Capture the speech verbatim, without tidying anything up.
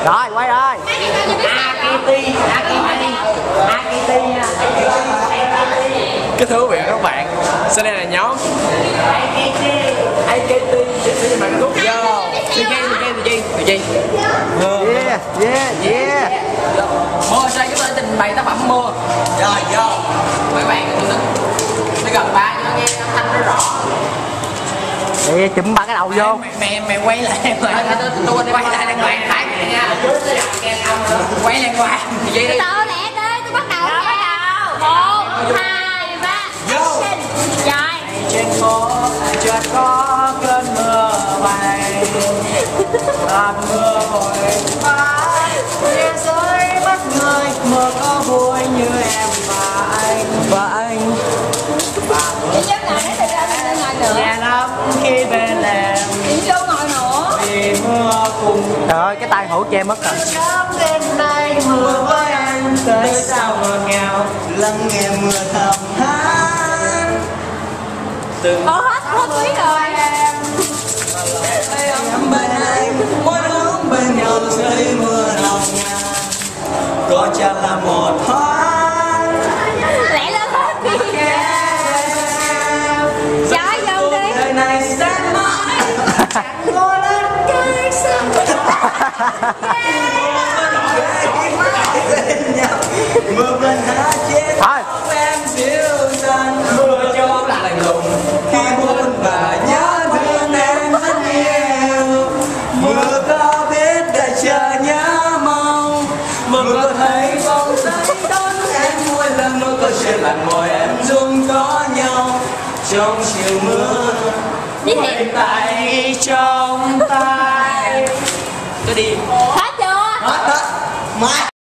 Rồi quay rồi. Akiti, Akiti, Akiti nha. Cái thú vị các bạn. Sau đây là nhóm Akiti, Akiti. Xin bạn Cúc. Yo. Tụi chi, tụi chi, tụi chi, tụi chi. Yeah, yeah, yeah. Mưa sao chúng ta trình bày tác phẩm mưa. Rồi vô. Mấy bạn cùng đứng. Nó gần ba cho nghe âm thanh nó rõ. Đi chụm ba cái đầu vô. Mày mày, mày quay lại mày. Tôi tôi quay lại đàng hoàng thái này nha. Quay đàng hoàng. Vậy đi. Từ lẹ đi, tôi bắt đầu nha. Một, hai, ba. Action. Rồi. Trên phố chợt có cơn mưa bay. Hạt mưa vội phá. Thế giới mất người. Mưa có vui như em và anh. Và anh. Chị Dung ngồi đấy, từ ra mình ngồi nữa. Nhẹ lắm khi bên em. Chị Dung ngồi nữa. Vì mưa cùng. Trời ơi, cái tai hổ che mất rồi. Sớm đêm nay mưa với anh tới sao ngọt ngào lắng nghe mưa thầm hát từng Ồ hết, hết quý rồi. em bên anh mỗi lúc bên nhau rơi mưa nồng nàn có chăng là một thoáng Lẹ lên hết đi. Trời Dung đi. đời này sẽ mãi chẳng có đến cái sao mưa bên hát chết Thôi. em dịu dàng mưa cho là lạnh lùng khi buồn và nhớ thương em rất nhiều mưa có biết để chờ nhớ mong mưa có thấy bóng dáng đón em mỗi lần mưa có chuyện lạnh môi em dung có nhau trong chiều mưa Đi mây thiệt. tay trong tay tôi đi Hết chưa? hết hết mai